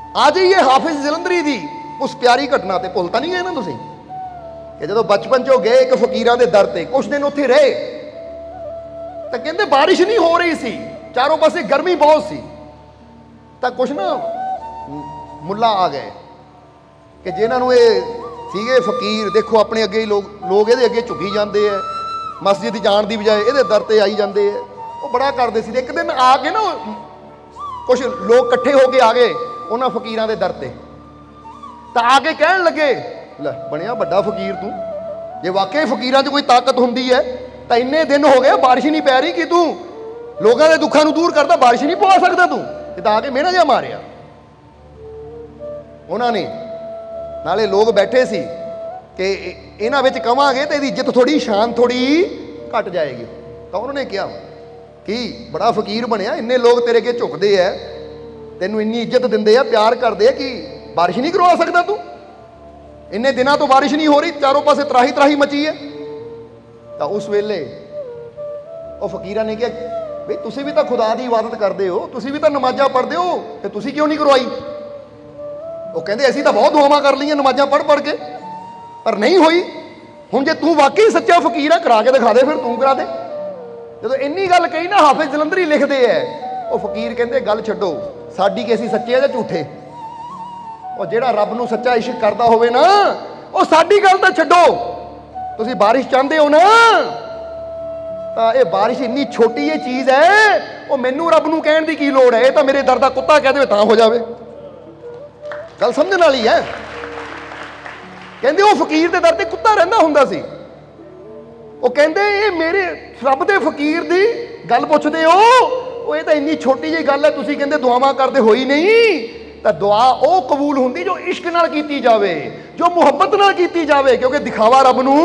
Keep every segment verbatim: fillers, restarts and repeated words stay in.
आ जाइए हाफिज जलंधरी दी उस प्यारी घटना ते। भुल तां नहीं गए ना तुसीं कि जदों बचपन चो गए एक फकीरां दे दर ते, कुछ दिन उत्थे रहे तो कहते बारिश नहीं हो रही सी, चारों पासे गर्मी बहुत सी, तो कुछ ना मुल्ला आ गए कि जिन्होंने ये सीगे फकीर, देखो अपने अगे लोग लोग ये अगे झुकी जाते हैं, मस्जिद जाण की बजाय ये दर ते आई जाते हैं, वो बड़ा करते सी। एक दिन आके ना कुछ लोग इकट्ठे होके आ गए उन्होंने फकीरां दे दर ते, तो आके कहन लगे ले बनिया बड़ा फकीर तू, जे वाकई फकीरां च कोई ताकत होंदी है तो इन्ने दिन हो गए बारिश नहीं पै रही कि तू लोगों के दुखों को दूर करता, बारिश नहीं पवा सकता तू, तो आके मेहना जिहा मारिया उन्होंने। नाले लोग बैठे सी कि इन्हां विच कवांगे तो इहदी इज्जत थोड़ी शान थोड़ी घट जाएगी, तो उन्होंने कहा कि बड़ा फकीर बनया, इन्ने लोग तेरे अगे झुकते है, तेनों इन्नी इज्जत दिंदे आ, प्यार करते हैं कि बारिश नहीं करवा सकता तू, इन्ने दिनों तो बारिश नहीं हो रही, चारों पासे त्राही त्राही मची है। तो उस वेले वो फकीरां ने कहा बई तुसीं भी तो खुदा की इबादत करते हो, तुसीं भी तो नमाज़ां पढ़ते हो, तो तुसीं क्यों नहीं करवाई? वो कहते असीं तो बहुत दुआवां कर लईआं नमाज़ां पढ़ पढ़ के, पर नहीं हुई। हुण जे तू वाकई सच्चा फकीर है करा के दिखा दे, फिर तू करा दे। जदों इन्नी गल कही ना हाफिज जलंधरी लिखते हैं, वो फकीर कहते गल छड्डो, साडी कि असीं सच्चे या झूठे, और जिहड़ा रब नूं सच्चा इश्क करदा होवे ना वो साडी गल तां छड्डो, तुसीं बारिश चाहते हो ना, तो ये बारिश इन्नी छोटी जी चीज़ है, वो मैनू रब नूं कहण दी की लोड़ है, ये तो मेरे दर दा कुत्ता कह दे तां हो जावे। गल समझण वाली है। कहंदे वो फकीर दे दर ते कुत्ता रहिंदा हुंदा सी, वो कहंदे ये मेरे रब दे फकीर दी गल पुछदे हो, वो ये तो इन्नी छोटी जी गल है, तुसीं कहंदे दुआवां करदे होई नहीं, तो दुआ वो कबूल होंदी जो इश्क नाल कीती जावे, जो मुहब्बत नाल कीती जावे, क्योंकि दिखावा रब नूं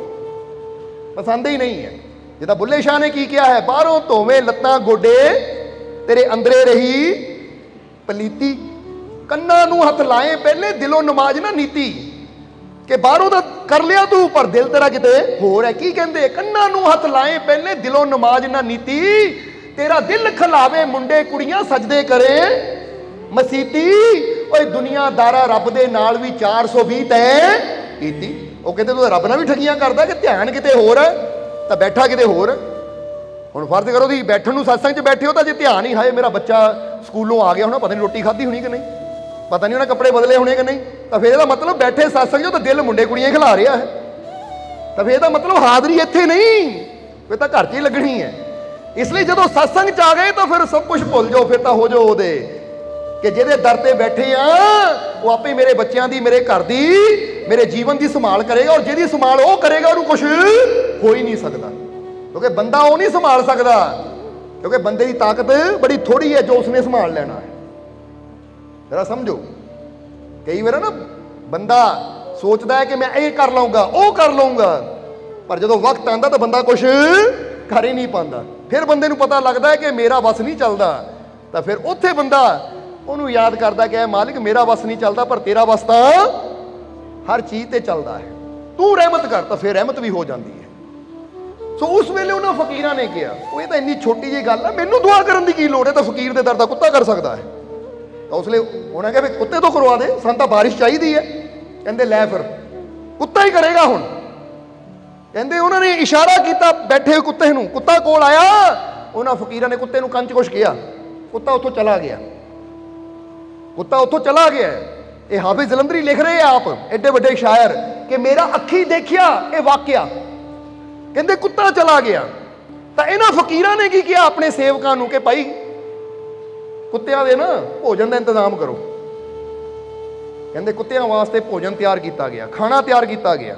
पसंद ही नहीं है। जिदा बुल्ले शाह ने की किया है, बाहरों धोवे लत्तां गोडे तेरे अंदरे रही पलीती, कन्ना नूं हथ लाए पहले दिलों नमाज ना नीती, कि बाहरों तो कर लिया तू पर दिल तेरा किते होर है। की कहंदे कन्ना नूं हथ लाए पहले दिलों नमाज ना नीती, तेरा दिल खलावे मुंडे कुड़ियां सजदे करे मसीती, ओए दुनियादारा रब दे नाल भी चार सौ भी तय कीती। वो कहते तू रब नाल भी ठगियां करदा कि ध्यान किते होर है तो बैठा किते होर। हुण फर्ज करो तुसीं बैठण नूं सत्संग च बैठे हो, तो जे ध्यान ही हाए मेरा बच्चा स्कूलों आ गया होना, पता नहीं रोटी खाधी होनी कि नहीं, पता नहीं उन्हें कपड़े बदले होने कि नहीं, तो फिर इसका मतलब बैठे सत्संग तो दिल मुंडे कुड़ियां खिला रहा है, तो फिर इसका मतलब हाजरी इत्थे नहीं, फिर तो घर च ही लगनी है। इसलिए जो सत्संग च आ गए तो फिर सब कुछ भुल जाओ, फिर तो हो जाओ ओदे कि जिहदे दर ते बैठे आ वो आपे मेरे बच्चों की, मेरे घर की, मेरे जीवन की संभाल करेगा, और जिहदी संभाल वो करेगा उन्होंने कुछ हो ही नहीं सकता, क्योंकि बंदा वो नहीं संभाल सकता, क्योंकि बंदे की ताकत बड़ी थोड़ी है जो उसने संभाल लेना है। जरा समझो, कई बार ना बंदा सोचता है कि मैं ये कर लूँगा वो कर लूँगा, पर जो वक्त आता तो बंदा कुछ कर ही नहीं पाता, फिर बंदे को पता लगता है कि मेरा बस नहीं चलता, तो फिर उत्थे बंदा उन्होंने याद करता कि मालिक मेरा बस नहीं चलता, पर तेरा बस तो हर चीज़ ते चलता है, तू रहमत कर, तो फिर रहमत भी हो जाती है। सो उस वेले उन्होंने फकीरां ने कहा वो ये तो इन्नी छोटी जी गल है, मैनू दुआ करने की की लोड़ है, तो फकीर दे दर दा कुत्ता कर सकता है। तो उसलिए उन्हें कहा कुत्ते तो करवा दे, सन तो बारिश चाहिए है। कहते लै फिर कुत्ता ही करेगा। हुण कहते उन्होंने इशारा किया बैठे कुत्ते नूं, कुत्ता कोल आया, उन्होंने फकीरां ने कुत्ते नूं कंन च कुछ किया, कुत्ता उत्थों चला गया, कुत्ता उत्थों चला गया। ये हाफिज जलंधरी लिख रहे हैं आप एडे बड़े शायर कि मेरा अखी देखिया ये वाकया, कहते कुत्ता चला गया। तो इन्हां फकीरां ने की किया अपने सेवकां नूं कि भाई कुत्तियां दे ना भोजन का इंतजाम करो। कहते कुत्तियां वास्ते भोजन तैयार किया गया, खाना तैयार किया गया,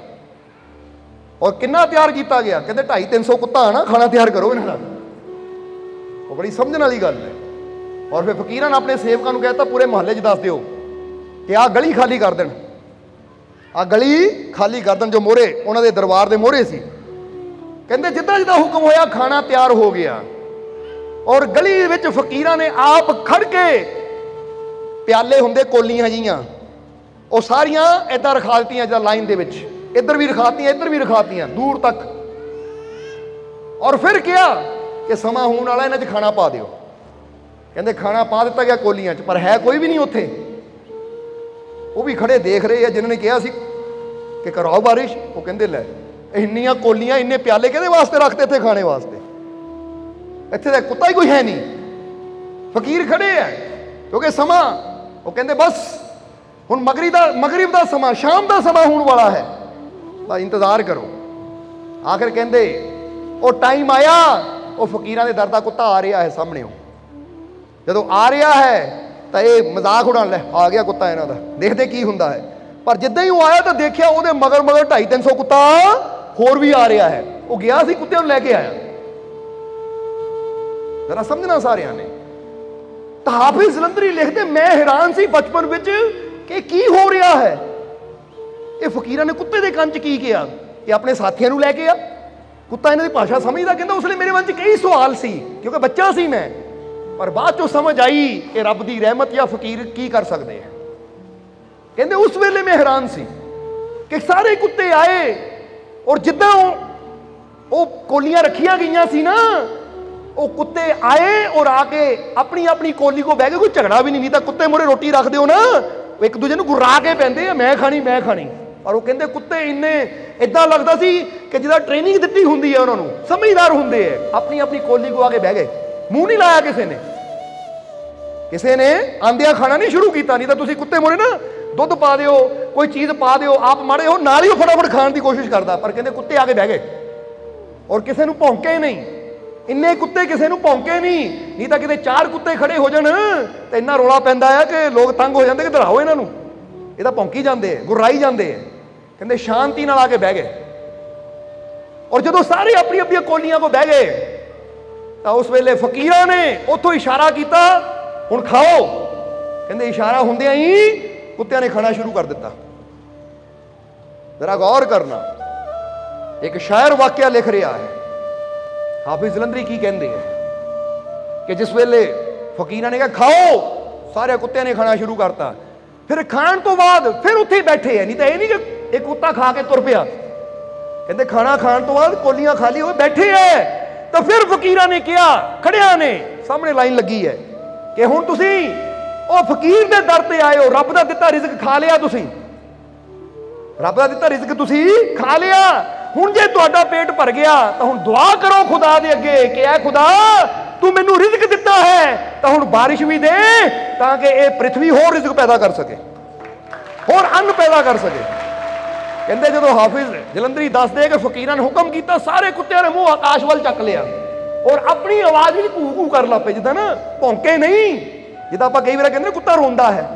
और कितना तैयार किया गया, कहते ढाई तीन सौ कुत्ता आना, खाना तैयार करो इन्हां दा। वो बड़ी समझने वाली गल है। और फिर फकीरां ने अपने सेवकां नूं कहता पूरे मुहल्ले च दस दिओ कि आ गली खाली कर देन, आ गली खाली कर देन जो मोहरे उन्हां दे दरबार दे मोहरे सी। कहते जिद्दां जिद्दां हुक्म होया खाना तैयार हो गया, और गली विच फकीरां ने आप खड़ के प्याले हुंदे कोलियां जिहियां वो सारियां इदां रखा दित्तियां, जिद्दां लाइन दे विच इधर भी रखातियां इधर भी रखातियां दूर तक। और फिर क्या कि समा होने वाला इन्हां च खाना पा दिओ। कहते खाना पा दिता गया कोलियां च, पर है कोई भी नहीं उत्थे। वो भी खड़े देख रहे हैं जिन्होंने कहा सी कि कराओ बारिश। वो कहते लै इन्नियां कोलियां इन्ने प्याले किहदे वास्ते रखते इत्थे खाने वास्ते, इत्थे तां कुत्ता ही कोई है नहीं। फकीर खड़े है क्योंकि समा, वो कहते बस हुण मगरी दा मगरिब दा समा, शाम दा समा होने वाला है, बस इंतजार करो। आखिर कहते वो टाइम आया, वो फकीरां दे दर दा कुत्ता आ रहा है सामने। जदों आ रहा है तो ये मजाक उड़ा लै आ गया कुत्ता इन्हां दा, देखते की हुंदा है। पर जिद्दां ही वो आया तो देखिया वो मगर मगर ढाई तीन सौ कुत्ता होर भी आ रहा है। वो गया सी कुत्ते नूं लैके आया। जरा समझना सारिਆਂ ने। तो हाफिज जलंधरी लिखते मैं हैरान सी बचपन विच कि की हो रहा है। ये फकीरां ने कुत्ते दे कंन च की किया, ये अपने साथियों नूं लैके आ। कुत्ता इन्हां दी भाषा समझदा, कहंदा उसले मेरे मन च कई सवाल सी क्योंकि बच्चा सी मैं, पर बाद चों समझ आई कि रब दी रहमत या फकीर की कर सकते हैं। कहंदे उस वेले मैं हैरान सी कि सारे कुत्ते आए और जिद्दां वो कोलियां रखियां गईयां सी ना, वो कुत्ते आए और आके अपनी अपनी कोली को बह गए। कोई झगड़ा भी नहीं, नहीं तो कुत्ते मुरे रोटी रख दो ना एक दूजे नूं गुर्रा के पैंदे मैं खानी मैं खानी। और वो कहंदे कुत्ते इन्ने इदां लगदा सी कि जिद्दां ट्रेनिंग दित्ती हुंदी है उन्हां नूं, समझदार हुंदे है। अपनी अपनी कोली को आके बह गए, मूँह नहीं लाया किसी ने, किसी ने आंदियां खाना नहीं शुरू किया। नहीं तो तुसीं कुत्ते मुरे ना दुध पा दिओ, कोई चीज़ पा दिओ, आप माड़े हो नाल ही फटाफट खाण की कोशिश करता। पर कहंदे कुत्ते आके बह गए और किसी नूं भौंके नहीं। इन्ने कुत्ते किसी नूं भौंके नहीं, नहीं तो किते चार कुत्ते खड़े हो जाण तो इन्ना रौला पैंदा है कि लोग तंग हो जाते कि दराओ इन्हां नूं, ये तां भौंकी जाते हैं, गुर्राई जाते हैं। कहंदे शांति नाल आके बह गए। और जदों सारे अपनी अपनी कोलियां को बह गए तो उस वेले फकीरां ने उथों इशारा किया हुण खाओ। कहंदे इशारा हुंदियां ही कुत्तियां ने खाना शुरू कर दिता। जरा गौर करना, एक शायर वाकया लिख रहा है। हाफिज जलंधरी की कहते हैं कि जिस वेले फकीरां ने कहा खाओ, सारे कुत्तियां ने खाना शुरू करता। फिर खाण तो बाद फिर उत्थे बैठे है, नहीं तो यह नहीं कि एक कुत्ता खा के तुर पिया। कहते खाना खाण तो बाद कोलियां खाली हो बैठे है। तो फिर फकीरां ने कहा, खड़िया ने सामने लाइन लगी है कि हुण तुसीं ओ फकीर दे दर ते आए हो, रब दा दिता रिज़्क खा लिया, तुसीं रब दा दिता रिज़्क तुसीं खा लिया। हुण जे तुहाडा पेट भर गया तो हुण दुआ करो खुदा दे अगे कि ऐ खुदा तू मैनूं रिज़्क दिता है तो हुण बारिश भी दे ताकि ये पृथ्वी होर रिज़्क पैदा कर सके, होर अन्न पैदा कर सके। कहंदे जदों हाफिज जलंधरी दसदे कि फकीरां ने हुक्म किया, सारे कुत्तियां ने मूँह आकाश वल चक लिया और अपनी आवाज़ में घू घू कर लग पे, जिद्दां ना भौंके नहीं, जिद्दां आपां कई बार कहंदे कुत्ता रोंदा है।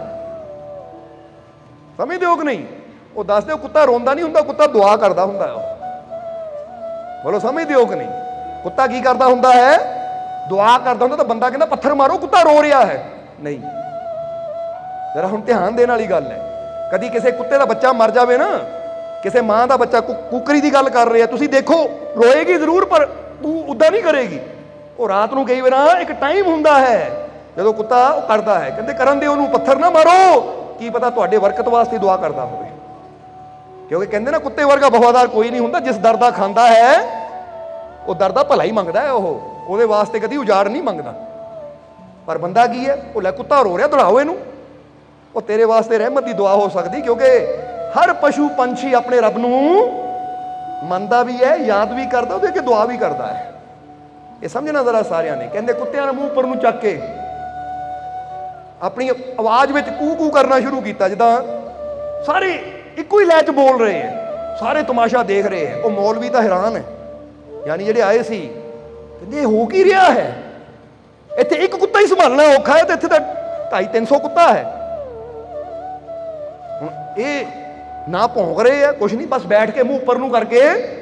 समझदे हो कि नहीं? वो दसदे कुत्ता रोंदा नहीं हुंदा, कुत्ता दुआ करदा हुंदा है। बोलो समझदे हो कि नहीं? कुत्ता की करदा हुंदा है? दुआ करदा हुंदा। तो बंदा कहंदा पत्थर मारो, कुत्ता रो रहा है, नहीं। जरा हुण ध्यान देने वाली गल है। कदी किसी कुत्ते का बच्चा मर जाए ना, किसी माँ का बच्चा कुकरी की गल कर रहे हैं, तुसीं देखो रोएगी जरूर पर उदा नहीं करेगी। वो रात को कई बार एक टाइम हुंदा है जो कुत्ता करता है, कहते करन दे उन्होंने, पत्थर ना मारो, की पता तुहाडे बरकत वास्ते दुआ करता हो। क्योंकि कहते ना कुत्ते वर्गा वफादार कोई नहीं हुंदा, जिस दर दा खांदा है वो दर दा भला ही मंगदा है, वो ਉਹਦੇ वास्ते कभी उजाड़ नहीं मंगता। पर बंदा की है, वो लै कुत्ता रो रहा दौड़ाओ इनू, वो तेरे वास्ते रहमत की दुआ हो सकती, क्योंकि हर पशु पंछी अपने रब नूं मनदा भी है, याद भी करता, ਉਹਦੇ अगे दुआ भी करता है। ये समझना जरा सारिਆਂ ने। कहते कुत्तियां ने मूँह पर नूं चक के अपनी आवाज़ में कू कू करना शुरू किया, जिदा सारे इको ही लय च बोल रहे हैं, सारे तमाशा देख रहे हैं। वो मौलवी तो हैरान है, यानी जेडे आए सी कहते हो की रहा है, इत्थे एक कुत्ता ही संभालना औखा है, तो इत्थे तो ढाई तीन सौ कुत्ता है। ये ना भौंक रहे हैं कुछ नहीं, बस बैठ के मुंह पर नूं करके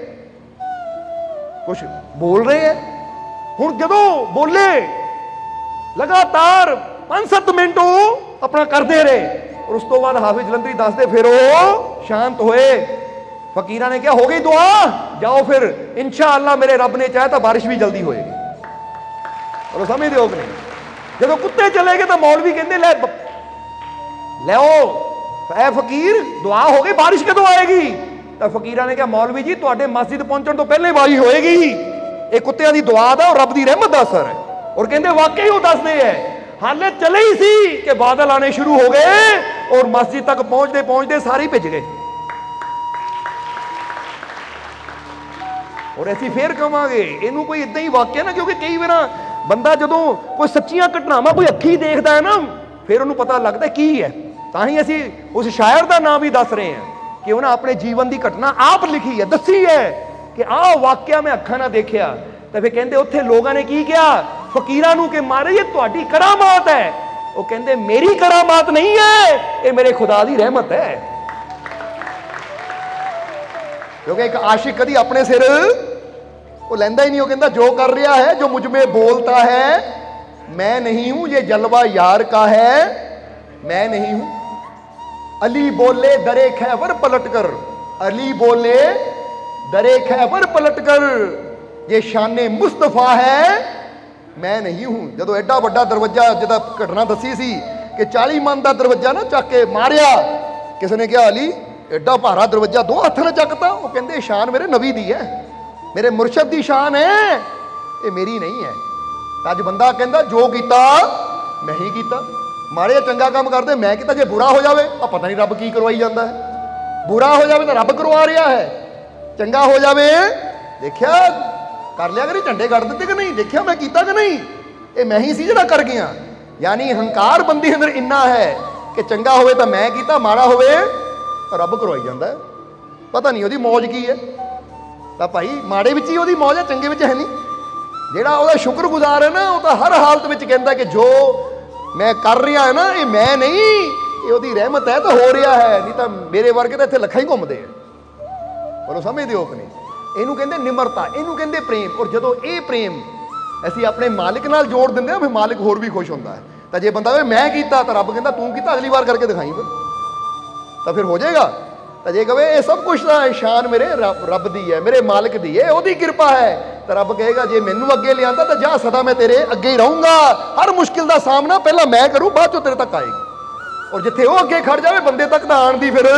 कुछ बोल रहे हैं। हुण जदों बोले लगातार पांच सत्त मिनट अपना करते रहे, और उस तो बाद हाफिज जलंधरी दसदे फिर वो शांत होए। फकीरां ने क्या हो गई दुआ, जाओ फिर इंशाअल्लाह मेरे रब ने चाहे तो बारिश भी जल्दी होएगी। और समझते हो कि नहीं? जब कुत्ते चले गए तो मौलवी कहते ले लो ऐ फकीर दुआ हो गई, बारिश कदों आएगी? तो फकीरां ने कहा मौलवी जी तुहाडे मस्जिद पहुंचने तो पहले बारिश होएगी, ये कुत्तियां दी दुआ दा और रब दी रहमत दा असर है। और कहते वाकई वो दसदे है हाले चले ही सी कि बादल आने शुरू हो गए और मस्जिद तक पहुंचते पहुंचते सारे ही भिज गए। और ऐसी फिर कहांगे इनू कोई इदां ही वाक्य ना, क्योंकि कई बार बंदा जदों कोई सच्चियां घटनावां कोई अखी देखता है ना, फिर उन्होंने पता लगता की है। तां ही असीं उस शायर का नाम भी दस रहे हैं कि उन्हें अपने जीवन की घटना आप लिखी है, दसी है कि आ वाक्या मैं अखा ना देखिया। तो फिर कहते उत्थे लोगों ने की किया फकीरां नूं कि मारे ये तुहाडी करामात है। वो कहते मेरी करामात नहीं है, ये मेरे खुदा की रहमत है। क्योंकि एक आशिक कभी अपने सिर वो लैंदा ही नहीं। वो कहता जो कर रहा है, जो मुझ में बोलता है, मैं नहीं हूं, ये जलवा यार का है, मैं नहीं हूं। अली बोले दरे खैबर पलट कर, अली बोले दरे खैबर पलट कर, ये शाने मुस्तफा है, मैं नहीं हूं। जदों एडा वड्डा दरवाजा जिदा घटना दसी सी कि चाली मन का दरवाजा ना चक के मारिया, किसी ने कहा अली एडा भारा दरवाजा दो हथ ने चकता। वो कहते शान मेरे नबी दी है, मेरे मुर्शद की शान है, ये मेरी नहीं है। अज बंदा कहता जो किया मैं ही किया, माड़े चंगा काम करते मैं किया, जे बुरा हो जाए तो पता नहीं रब की करवाई जाता है। बुरा हो जाए तो रब करवा रहा है, चंगा हो जाए देखिया कर लिया करी झंडे कट दिते कि नहीं, देखिया मैं किया कि नहीं, ये मैं ही सी जिहड़ा कर गया। यानी हंकार बंदी अंदर इन्ना है कि चंगा होवे तो मैं किया, माड़ा होवे तो रब करवाई जाता है। पता नहीं उसकी मौज की है। तो भाई माड़े विच ही उसकी मौज है, चंगे विच है नहीं। जिहड़ा उसदा शुक्रगुजार है ना, वो तो हर हालत में कहता कि जो मैं कर रहा है ना, ये मैं नहीं, ये उसदी रहमत है तो हो रहा है, नहीं तो मेरे वर्गे तो इत्थे लखां ही घूमते हैं। बोलो समझते हो कि नहीं? इनू कहते निमरता, इनू कहते प्रेम। और जदों ये प्रेम असीं अपने मालिक नाल जोड़ दिंदे आ, फिर मालिक होर भी खुश होंदा है। तो जे बंदा मैं कीता तो रब कहता तू कीता, अगली बार करके दिखाई, फिर तो फिर हो जाएगा। तो जे कहे ये सब कुछ तो शान मेरे रब रब दी है, मेरे मालिक दी है, उसकी कृपा है, तो रब कहेगा जे मैनू अगे लिया तो जा सदा मैं तेरे अगे ही रहूँगा। हर मुश्किल का सामना पहला मैं करूँ, बाद चो तेरे तक आएगी। और जिथे वो अगे खड़ जाए बंदे तक तो आने की फिर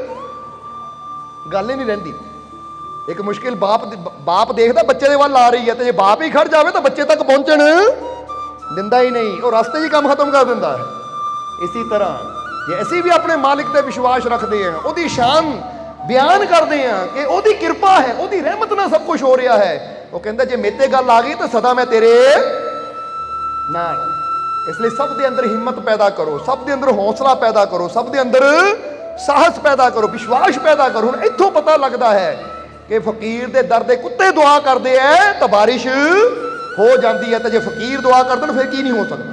गल ही नहीं रहिंदी। एक मुश्किल बाप बाप देखता बच्चे के वाल आ रही है, तो जे बाप ही खड़ जाए तो बच्चे तक पहुंचण दिंदा ही नहीं, और रास्ते ही काम खत्म कर दिंदा है। इसी तरह जे असीं भी अपने मालिक पर विश्वास रखते हैं, उसकी शान बयान करते हैं कि उसकी कृपा है, उसकी रहमत नाल सब कुछ हो रहा है। वो कहता जे मेरे गल आ गई तो सदा मैं तेरे नाल। इसलिए सब के अंदर हिम्मत पैदा करो, सब के अंदर हौसला पैदा करो, सब के अंदर साहस पैदा करो, विश्वास पैदा करो। हुण इत्थों पता लगता है कि फकीर के दर दे कुत्ते दुआ करते हैं तो बारिश हो जाती है, तो जो फकीर दुआ करते हैं फिर की नहीं हो सकता।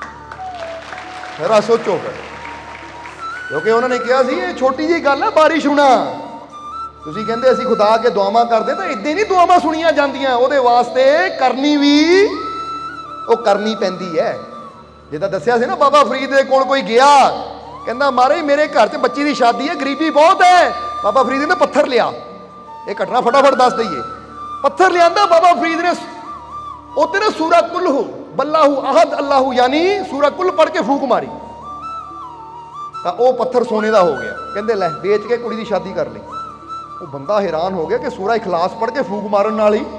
जरा सोचो फिर, क्योंकि उन्होंने कहा सी ये छोटी जी गल है बारिश होना। तुसीं कहंदे असीं खुदा के दुआवां करदे, तो इदां नहीं दुआवां सुनिया जांदियां, उहदे वास्ते करनी भी वो करनी पैंदी है। जिद्दां दस्सिया सी ना बाबा फरीद दे कोल कोई गया, कहंदा महाराज मेरे घर च बच्ची की शादी है, गरीबी बहुत है। बाबा फरीद ने पत्थर लिया, ये घटना फटाफट दस दईए। पत्थर लिया बाबा फरीद ने उत्ते ना सूरा कुल हो बल्लाहू अहद अल्लाहू यानी सूरा कुल पढ़ के फूक मारी, तो वह पत्थर सोने का हो गया। कहते लै बेच के कुड़ी की शादी कर ली। वो बंदा हैरान हो गया कि सूरा इखलास पढ़ के फूक मारन नाल ही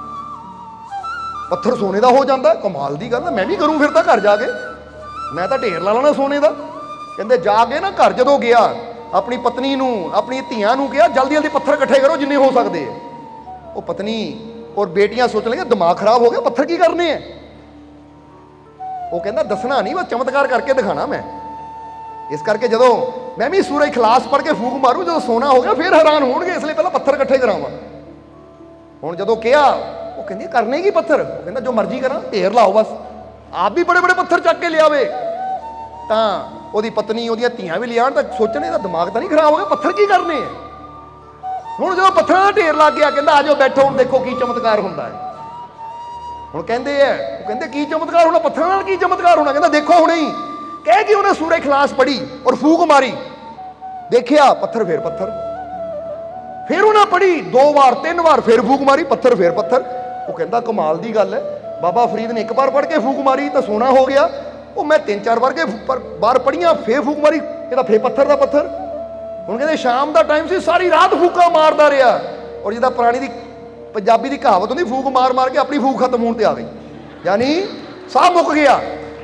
पत्थर सोने का हो जाता। कमाल की गल, मैं भी करूँ फिर तो घर जाके, मैं तो ढेर ला लेना सोने का। कहते जाके ना घर जदों गया अपनी पत्नी नूं अपनी धियां नूं कहा जल्दी जल्दी पत्थर इकट्ठे करो जिन्ने हो सकते। वो पत्नी और बेटियां सोच लेंगे दिमाग खराब हो गया, पत्थर की करने हैं। वो कहता दसना नहीं, बस चमत्कार करके दिखाना मैं। इस करके जदों मैं भी सूरज खलास पढ़ के फूक मारूँ, जो सोना हो गया फिर हैरान होंगे, इसलिए पहले पत्थर इकट्ठे करावा। हुण जदों कहा वो कहती करने की पत्थर, वो कहता जो मर्जी करा ढेर लाओ, बस आप भी बड़े बड़े पत्थर चक के लियावे। तो ਉਹਦੀ पत्नी ਉਹਦੀਆਂ ਧੀਆਂ भी लिया, तो सोचने का दिमाग तो नहीं खराब हो गया, पत्थर की करने हैं। ਹੁਣ जो पत्थरों का ढेर लग गया, कहता आ जाओ बैठो ਹੁਣ देखो की चमत्कार होंदा है। ਹੁਣ ਕਹਿੰਦੇ है वो कहते की चमत्कार होना, पत्थरों नाल की चमत्कार होना। कहता देखो हुणे ही कह के उन्हें सूरज खलास पढ़ी और फूक मारी, देखिया पत्थर फिर पत्थर, फिर उन्हें पढ़ी दो बार तीन बार फिर फूक मारी, पत्थर फिर पत्थर। वो कहता कमाल की गल है, बाबा फरीद ने एक बार पढ़ के फूक मारी तो सोना हो गया, वो मैं तीन चार बार के बार पढ़िया फिर फूक मारी, कहता फिर पत्थर का पत्थर। हुण कहते शाम का टाइम से सारी रात फूका मारता रहा, और जिदा पुरानी दी पंजाबी की कहावत होंदी फूक मार मार के अपनी फूक खत्म होने आ गई, यानी साह मुक गया।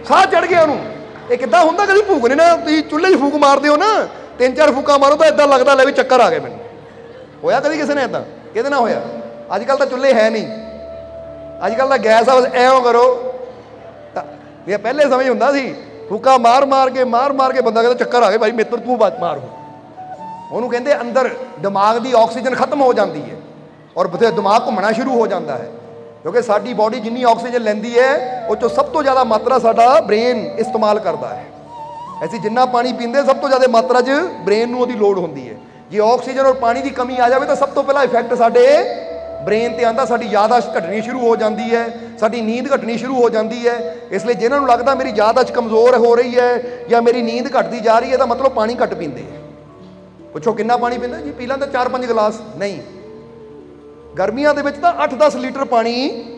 ਸਾਹ ਚੜ ਗਿਆ ਉਹਨੂੰ। ਇਹ ਕਿੱਦਾਂ ਹੁੰਦਾ, ਕਦੀ ਫੂਕ ਨਹੀਂ ਨਾ, ਤੁਸੀਂ ਚੁੱਲ੍ਹੇ 'ਚ ਫੂਕ ਮਾਰਦੇ ਹੋ ਨਾ, ਤਿੰਨ ਚਾਰ ਫੂਕਾਂ ਮਾਰੋ ਤਾਂ ਇੱਦਾਂ ਲੱਗਦਾ ਲੈ ਵੀ ਚੱਕਰ ਆ ਗਏ ਮੈਨੂੰ। ਹੋਇਆ ਕਦੀ ਕਿਸੇ ਨੇ ਇੱਦਾਂ? ਕਿਹਦੇ ਨਾਲ ਹੋਇਆ? ਅੱਜ ਕੱਲ੍ਹ ਤਾਂ ਚੁੱਲ੍ਹੇ ਹੈ ਨਹੀਂ, ਅੱਜ ਕੱਲ੍ਹ ਤਾਂ ਗੈਸ ਆ, ਬਸ ਐਂ ਕਰੋ। ਇਹ ਪਹਿਲੇ ਸਮੇਂ ਹੁੰਦਾ ਸੀ ਫੂਕਾਂ ਮਾਰ ਮਾਰ ਕੇ ਮਾਰ ਮਾਰ ਕੇ ਬੰਦਾ ਕਹਿੰਦਾ ਚੱਕਰ ਆ ਗਏ ਭਾਈ ਮਿੱਤਰ ਤੂੰ ਬਾਤ ਮਾਰ। ਉਹਨੂੰ ਕਹਿੰਦੇ ਅੰਦਰ ਦਿਮਾਗ ਦੀ ਆਕਸੀਜਨ ਖਤਮ ਹੋ ਜਾਂਦੀ ਹੈ ਔਰ ਬਥੇ ਦਿਮਾਗ ਘੁੰਮਣਾ ਸ਼ੁਰੂ ਹੋ ਜਾਂਦਾ ਹੈ, ਕਿਉਂਕਿ ਸਾਡੀ ਬਾਡੀ ਜਿੰਨੀ ਆਕਸੀਜਨ ਲੈਂਦੀ ਹੈ ਉਹ 'ਚੋਂ ਸਭ ਤੋਂ ਜ਼ਿਆਦਾ ਮਾਤਰਾ ਸਾਡਾ ਬ੍ਰੇਨ ਇਸਤੇਮਾਲ ਕਰਦਾ ਹੈ। ਅਸੀਂ ਜਿੰਨਾ ਪਾਣੀ ਪੀਂਦੇ ਸਭ ਤੋਂ ਜ਼ਿਆਦਾ ਮਾਤਰਾ 'ਚ ਬ੍ਰੇਨ ਨੂੰ ਉਹਦੀ ਲੋੜ ਹੁੰਦੀ ਹੈ। ਜੇ ਆਕਸੀਜਨ ਔਰ ਪਾਣੀ ਦੀ ਕਮੀ ਆ ਜਾਵੇ ਤਾਂ ਸਭ ਤੋਂ ਪਹਿਲਾਂ ਇਫੈਕਟ ਸਾਡੇ ਬ੍ਰੇਨ 'ਤੇ ਆਉਂਦਾ, ਸਾਡੀ ਯਾਦਾਸ਼ਤ ਘਟਣੀ ਸ਼ੁਰੂ ਹੋ ਜਾਂਦੀ ਹੈ, ਸਾਡੀ ਨੀਂਦ ਘਟਣੀ ਸ਼ੁਰੂ ਹੋ ਜਾਂਦੀ ਹੈ। ਇਸ ਲਈ ਜਿਹਨਾਂ ਨੂੰ ਲੱਗਦਾ ਮੇਰੀ ਯਾਦਾਸ਼ਤ ਕਮਜ਼ੋਰ ਹੋ ਰਹੀ ਹੈ ਜਾਂ ਮੇਰੀ ਨੀਂਦ ਘਟਦੀ ਜਾ ਰਹੀ ਹੈ ਤਾਂ ਮਤਲਬ ਪਾਣੀ ਘੱਟ ਪੀਂਦੇ ਹੈ। ਪੁੱਛੋ ਕਿੰਨਾ ਪਾਣੀ ਪੀਂਦਾ ਜੀ? ਪੀ ਲੈਂਦਾ ਚਾਰ ਪੰਜ ਗਲਾਸ। ਨਹੀਂ, ਗਰਮੀਆਂ ਦੇ ਵਿੱਚ ਤਾਂ ਅੱਠ ਦਸ ਲੀਟਰ ਪਾਣੀ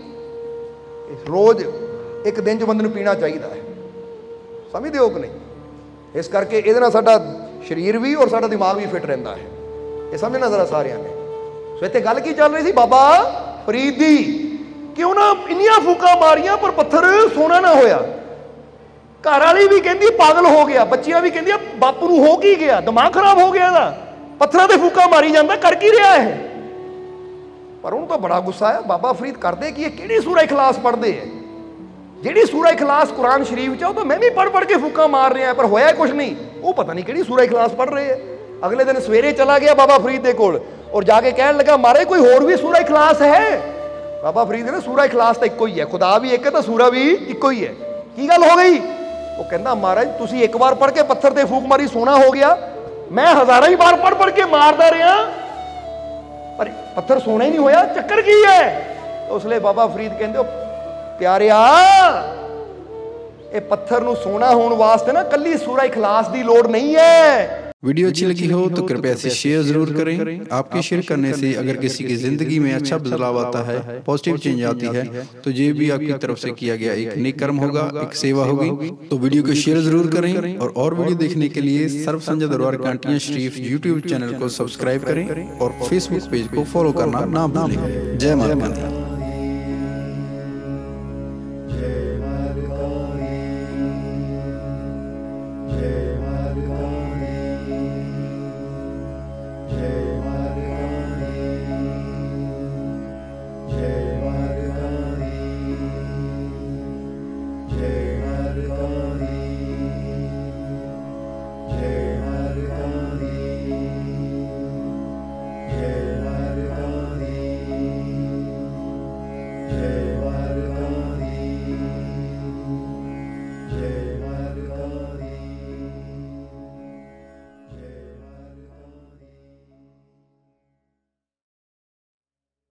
ਰੋਜ਼ ਇੱਕ ਦਿਨ 'ਚ ਬੰਦੇ ਨੂੰ ਪੀਣਾ ਚਾਹੀਦਾ ਹੈ। ਸਮਝਦੇ ਹੋ ਕਿ ਨਹੀਂ? ਇਸ ਕਰਕੇ ਇਹਦੇ ਨਾਲ ਸਾਡਾ ਸਰੀਰ ਵੀ ਔਰ ਸਾਡਾ ਦਿਮਾਗ ਵੀ ਫਿੱਟ ਰਹਿੰਦਾ ਹੈ। ਇਹ ਸਮਝਣਾ ਜ਼ਰਾ ਸਾਰਿਆਂ ਨੇ। ਸੋ ਇੱਥੇ ਗੱਲ ਕੀ ਚੱਲ ਰਹੀ ਸੀ? ਬਾਬਾ ਫਰੀਦ ਦੀ ਕਿਉਂ ਨਾ ਇੰਨੀਆਂ ਫੂਕਾਂ ਮਾਰੀਆਂ ਪਰ ਪੱਥਰ ਸੋਨਾ ਨਾ ਹੋਇਆ। ਘਰ ਵਾਲੀ ਵੀ ਕਹਿੰਦੀ ਪਾਗਲ ਹੋ ਗਿਆ, ਬੱਚੀਆਂ ਵੀ ਕਹਿੰਦੀਆਂ ਬਾਪੂ ਨੂੰ ਹੋ ਕੀ ਗਿਆ, ਦਿਮਾਗ ਖਰਾਬ ਹੋ ਗਿਆ ਇਹਦਾ, ਪੱਥਰਾਂ ਤੇ ਫੂਕਾਂ ਮਾਰੀ ਜਾਂਦਾ, ਕਰ ਕੀ ਰਿਹਾ ਇਹ? ਪਰ ਉਹਨੂੰ ਤਾਂ ਬੜਾ ਗੁੱਸਾ ਆਇਆ। ਬਾਬਾ ਫਰੀਦ ਕਰਦੇ ਕੀ? ਇਹ ਕਿਹੜੀ ਸੂਰਾ ਇਖਲਾਸ ਪੜ੍ਹਦੇ ਹੈ? ਜਿਹੜੀ ਸੂਰਾ ਇਖਲਾਸ ਕੁਰਾਨ ਸ਼ਰੀਫ 'ਚ ਉਹ ਤਾਂ ਮੈਂ ਵੀ ਪੜ੍ਹ ਪੜ੍ਹ ਕੇ ਫੂਕਾਂ ਮਾਰ ਰਿਹਾ, ਪਰ ਹੋਇਆ ਕੁਛ ਨਹੀਂ। ਉਹ ਪਤਾ ਨਹੀਂ ਕਿਹੜੀ ਸੂਰਾ ਇਖਲਾਸ ਪੜ੍ਹ ਰਹੇ ਹੈ। ਅਗਲੇ ਦਿਨ ਸਵੇਰੇ ਚਲਾ ਗਿਆ ਬਾਬਾ ਫਰੀਦ ਦੇ ਕੋਲ ਔਰ ਜਾ ਕੇ ਕਹਿਣ ਲੱਗਾ ਮਾਰੇ ਕੋਈ ਹੋਰ ਵੀ ਸੂਰਾ ਇਖਲਾਸ ਹੈ? ਬਾਬਾ ਫਰੀਦ ਨੇ ਸੂਰਾ ਇਖਲਾਸ ਤਾਂ ਇੱਕੋ ਹੀ ਹੈ, ਖੁਦਾ ਵੀ ਇੱਕ ਹੈ ਤਾਂ ਸੂਰਾ ਵੀ ਇੱਕੋ ਹੀ ਹੈ। ਕੀ ਗੱਲ ਹੋ ਗਈ? ਉਹ ਕਹਿੰਦਾ ਮਹਾਰਾਜ ਤੁਸੀਂ ਇੱਕ ਵਾਰ ਪੜ੍ਹ ਕੇ ਪੱਥਰ ਤੇ ਫੂਕ ਮਾਰੀ ਸੋਨਾ ਹੋ ਗਿਆ, ਮੈਂ ਹਜ਼ਾਰਾਂ ਹੀ ਵਾਰ ਪੜ੍ਹ ਪੜ੍ਹ ਕੇ ਮਾਰਦਾ ਰਿਹਾ ਪਰ ਪੱਥਰ ਸੋਨਾ ਹੀ ਨਹੀਂ ਹੋਇਆ, ਚੱਕਰ ਕੀ ਹੈ? ਉਸ ਲਈ ਬਾਬਾ ਫਰੀਦ ਕਹਿੰਦੇ ਪਿਆਰਿਆ ਇਹ ਪੱਥਰ ਨੂੰ सोना होने वास्ते ना कल्ली सूरा इखलास की लोड़ नहीं है। वीडियो अच्छी लगी हो तो कृपया इसे शेयर जरूर करें। आपके शेयर करने से अगर किसी की जिंदगी में अच्छा बदलाव आता है, पॉजिटिव चेंज आती है, तो ये भी आपकी तरफ से किया गया एक नेक कर्म होगा, एक सेवा होगी। तो वीडियो को शेयर जरूर करें और और वीडियो देखने के लिए सर्व संजय दरबार कांटियां शरीफ यूट्यूब चैनल को सब्सक्राइब करें और फेसबुक पेज को फॉलो करना ना भूलें। जय माता दी।